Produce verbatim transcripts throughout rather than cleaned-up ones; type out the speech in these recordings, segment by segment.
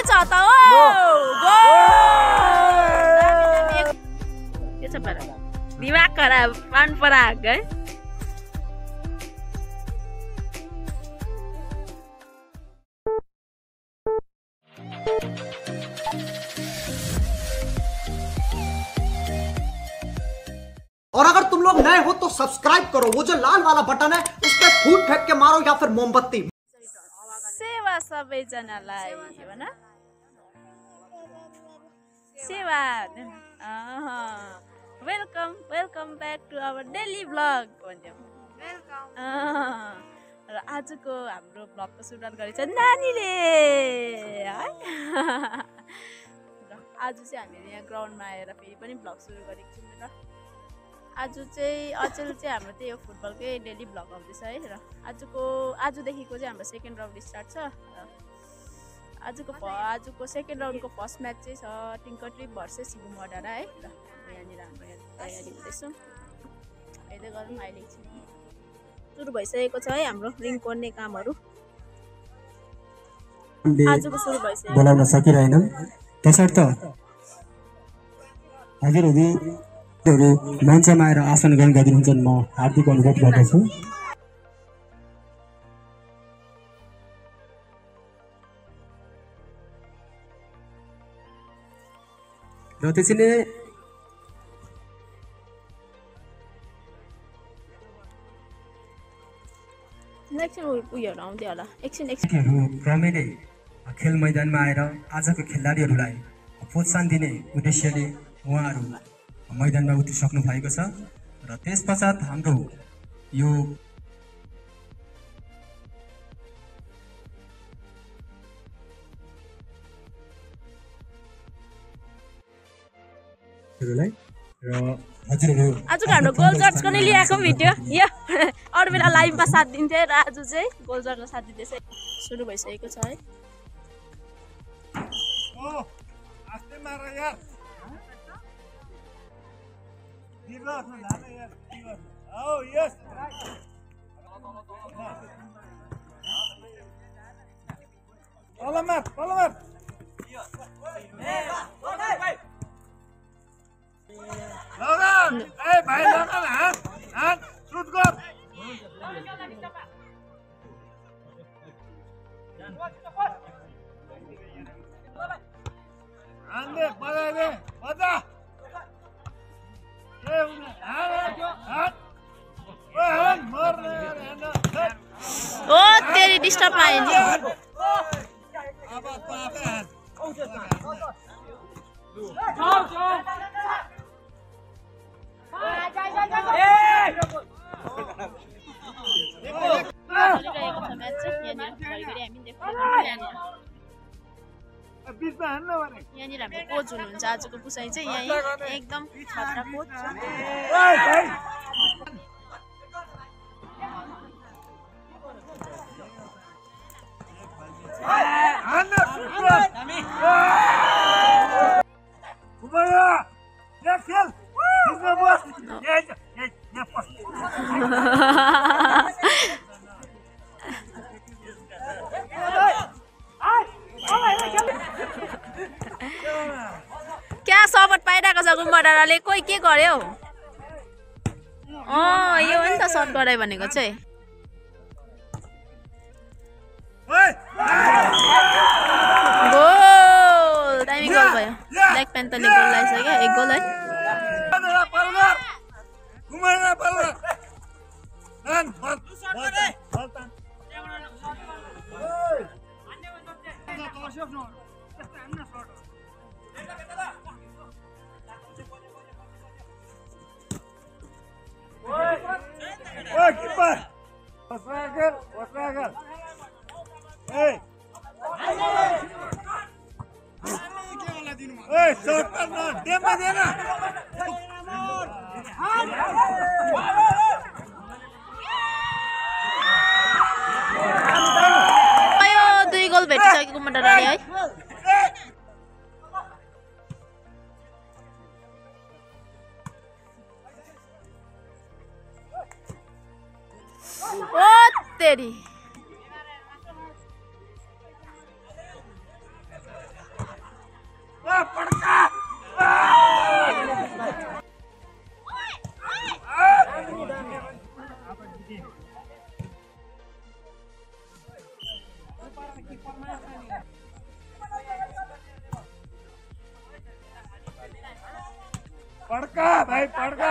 छ त ओ गोल के छ पर दिमाग खराब पान पराग है और अगर तुम लोग नए हो तो सब्सक्राइब करो, वो जो लाल वाला बटन है उस पर फूट फेंक के मारो या फिर मोमबत्ती। सेवा सबैजनालाई भन सेवा welcome welcome back to our daily vlog भन्यो वेलकम र आजको हाम्रो भ्लगको सुरुवात गरेछ नानीले है आज चाहिँ हामीले यहाँ ग्राउन्डमा आएर फेरि पनि भ्लग सुरु गरेको छौँ र आज चाहिँ अचेल चाहिँ हाम्रो त्यही हो फुटबलकै डेली भ्लग आउँदैछ है र आजको आजदेखिको चाहिँ हाम्रो सेकेन्ड राउन्ड स्टार्ट छ र आजको आजको सेकेन्ड राउन्डको फर्स्ट म्याच चाहिँ छ टिङ्कट्रिप भर्सेस घुमडाँडा है र यहाँनिर हाम्रो यहाँ तयारी हुँदैछौँ हेर्दै गरौँ अहिले चाहिँ सुरु भइसकेको छ है हाम्रो रिङ कोर्ने कामहरू आजको सुरु भइसक्यो बोलाउन सकिरहेनौँ त्यसर्थ हजुरहरू मञ्चमा आएर आसन ग्रहण गरिदिनुहुन्छ म हार्दिक अनुरोध गर्दछु र त्यसैले क्रमैले खेल मैदानमा आएर आजको खेलाडीहरूलाई प्रोत्साहन दिने उद्देश्यले उहाँहरू मैदानमा उत्रिसक्नु भएको छ र त्यसपश्चात हाम्रो यो र हजुरहरू आजको हाम्रो गोल जर्जको नै ल्याएको भिडियो यो अरू बेला लाइभमा साथ दिन्थ्यो र आज चाहिँ गोल जर्जको साथ दिँदैछ सुरु भइसकेको छ है Oh, yes. Alamat, alamat. Logan, eh, bhai Logan, ha? Ha? Shoot go. Ande, baja de, baja. ओ तेरी डिस्टर्ब आयो नि यहाँनिर हाम्रो कोच हुनुहुन्छ आजको पुसाइ चाहिँ यहीँ एकदम खतरा कोच क्या सपोर्ट पाइरहेको छ गुम्बाडाले कोही के गर्यो अँ यो हो नि त सर्ट गरायो भनेको चाहिँ गोल दामी गोल भयो ब्ल्याक प्यान्थरले गोल लगाइसक्यो एक गोल है Oi, keeper. Wastrager, wastrager. Hey. Hey, shot करना, टेम में देना. आयो दुई गोल भेटिसक्यो गुम्बाडाले है ओ तेरी पड्का पड्का भाइ पड्का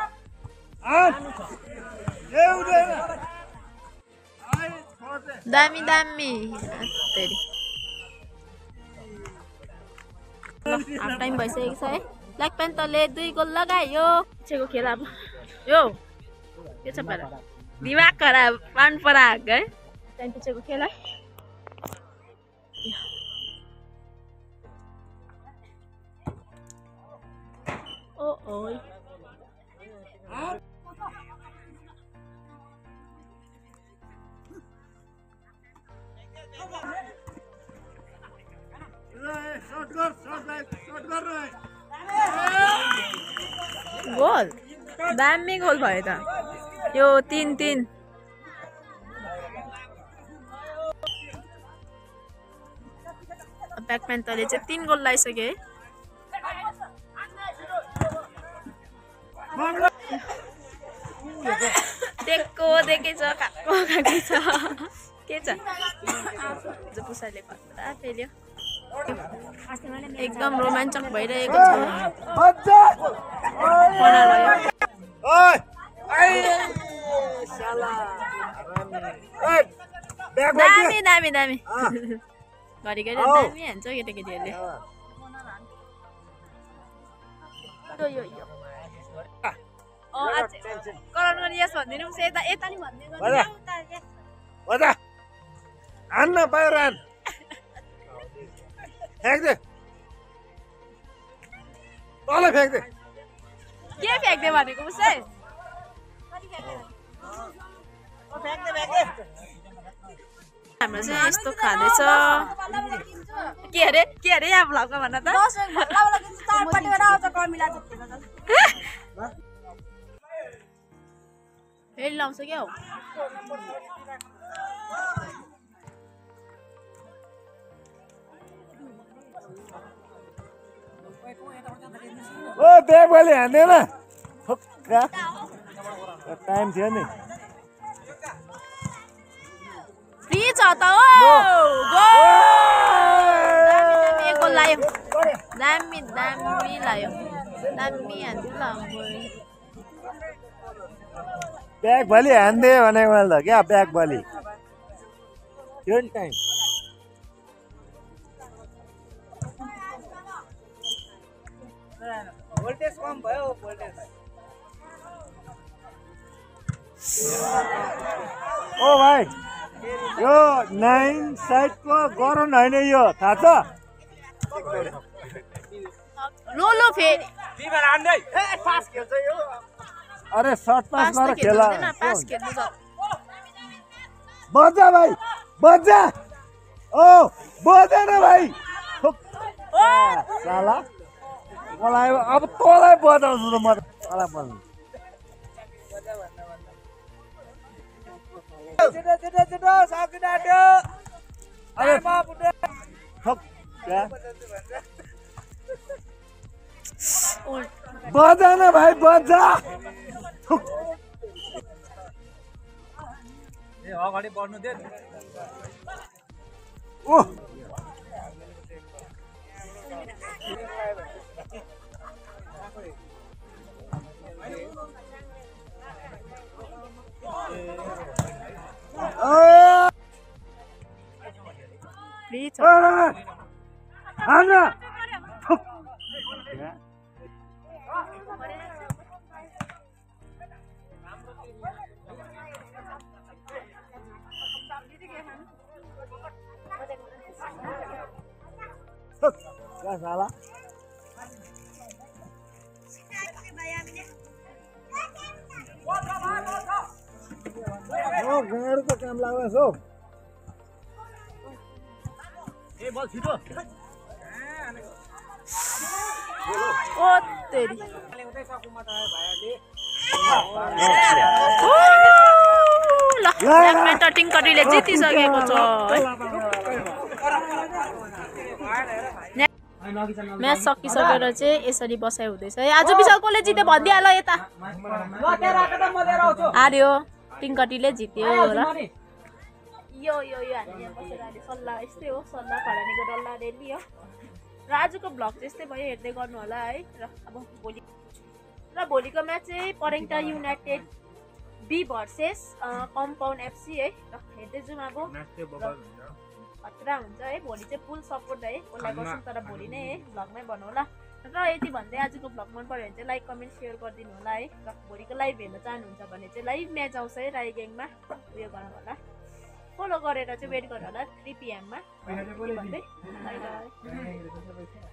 दामी दामी तेरी हाफ टाइम भइसकेको छ है ब्ल्याक प्यान्थरले दुई गोल लगायो पछिको खेल अब यो के छ पारा दिमाग खराब पान पराग है टाइम पछिको खेल है ओ ओइ गोल दामी गोल भयो त यो तीन तीन ब्ल्याक प्यान्थरले चाहिँ तीन गोल लगाइसके है देखो देखेछ काको काकै छ के छ जो पुसाले पुरा फेल्यो एकदम रोमाञ्चक भइरहेको छ दामी दामी दामी घरि घरि दामी हान्छ केटाकेटीहरूले कराउनु गर्ने यस भनिदिनु यता यता नि भन्दै हान्न बाहिर हान फ्याँक्दे तल फ्याँक्दे के फ्याँक्दे भनेको उसै हाम्रो चाहिँ यस्तो खाँदैछ के अरे के अरे यहाँ भ्लगमा भन्न त फेरि लाउँछ क्या हौ ओ ब्याग वाले हान्दैन टाइम थियो नि फ्री छ त हो गोल लायो दामी दामी लायो दामी हान्थ्यो ल ब्याग भली हान्दे भनेको मैले त क्या ब्याग भली त्यो नि टाइम भोल्टेज कम भयो भोल्टेज ओ भाइ यो नाइन साइडको गराउन होइन यो थाहा छ लो लो फेरि अरे सर्ट पास गरेर खेला पास खेल्नु छ बजा भाइ बजा ओ बजा न भाइ साला मलाई अब तँलाई बजाउँछु त म तँलाई बजाउँछु बजा न भाइ बजा ए अगाडि बढ्नु दे ओ प्लिज हान्न क्या साला ओ गाडीको काम लाग्छ हौ ए बल छिटो ओ तेरी ल ब्याडमिन्टन टिङ्करीले जितिसकेको छ म्याच सकिसकेर चाहिँ यसरी बसाइ हुँदैछ है। आज विशाल कसले जित्यो भनिदिइहाल यता। हार्यो टिङ्कटीले जित्यो र यो यो यो हामी यहाँ बसेर अहिले सल्लाह यस्तै हो, सल्लाह खरानीको डल्ला रेली हो। र आजको भ्लग चाहिँ यस्तै भयो, हेर्दै गर्नु होला है। र अब भोलि र भोलिको म्याच चाहिँ परेङटा united B versus compound FC है। र हेर्दै जाउँ अब खतरा हुन्छ है। भोलि चाहिँ फुल सपोर्ट है, कसलाई बस्छौँ तर भोलि नै है भ्लगमै भनौँ होला। र यति भन्दै आजको भ्लग मन पऱ्यो भने चाहिँ लाइक कमेन्ट सेयर गरिदिनु होला है। र भोलिको लाइभ हेर्न चाहनुहुन्छ भने चाहिँ लाइभ म्याच आउँछ है राई ग्याङमा, उयो गर्नु होला, फलो गरेर चाहिँ वेट गर्नु होला थ्री पिएममा भन्दै बाई बाई।